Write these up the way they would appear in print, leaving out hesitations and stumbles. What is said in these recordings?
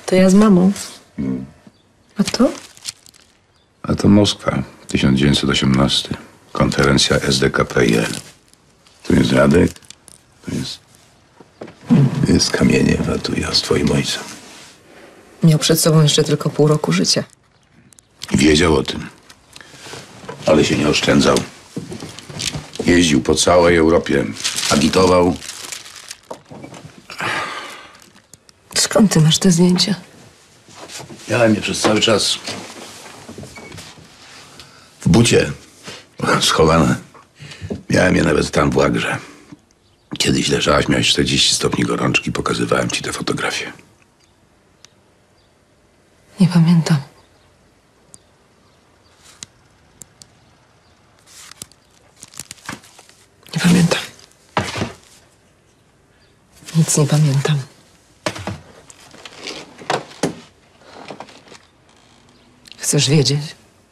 To ja z mamą. A to? A to Moskwa, 1918. Konferencja SDKP-IL. Tu jest Radek, tu jest Kamieniew, a tu ja z twoim ojcem. Miał przed sobą jeszcze tylko pół roku życia. Wiedział o tym, ale się nie oszczędzał. Jeździł po całej Europie, agitował. Skąd ty masz te zdjęcia? Miałem je przez cały czas w bucie schowane. Miałem je nawet tam w łagrze. Kiedyś leżałaś, miałeś 40 stopni gorączki, pokazywałem ci te fotografie. Nie pamiętam. Nie pamiętam. Nic nie pamiętam. Chcesz wiedzieć?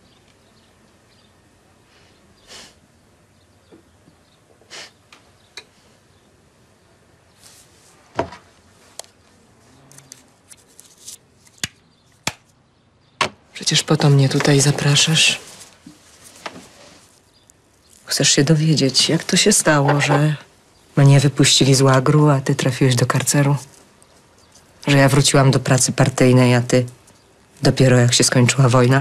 Przecież po to mnie tutaj zapraszasz. Chcesz się dowiedzieć, jak to się stało, że mnie wypuścili z łagru, a ty trafiłeś do karceru? Że ja wróciłam do pracy partyjnej, a ty dopiero jak się skończyła wojna?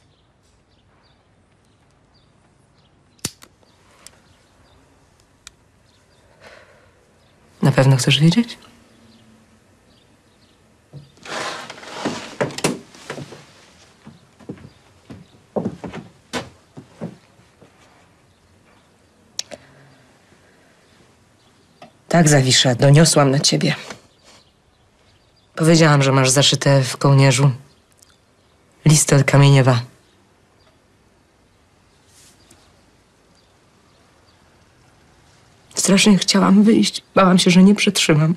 Na pewno chcesz wiedzieć? Tak, Zawisza, doniosłam na ciebie. Powiedziałam, że masz zaszyte w kołnierzu listy od Kamieniewa. Strasznie chciałam wyjść. Bałam się, że nie przetrzymam.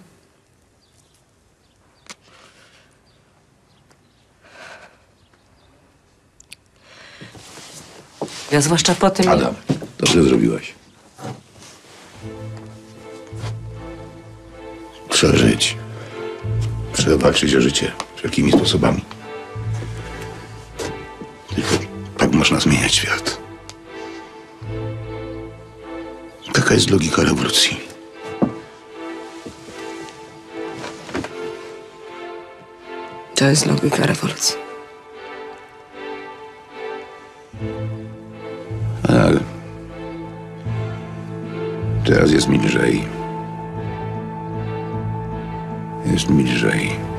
Ja zwłaszcza po tym... Adam, dobrze zrobiłaś. Trzeba żyć. Trzeba walczyć o życie wszelkimi sposobami. Tylko tak można zmieniać świat. Taka jest logika rewolucji. To jest logika rewolucji. Ale teraz jest mi lżej. Jest mi lżej.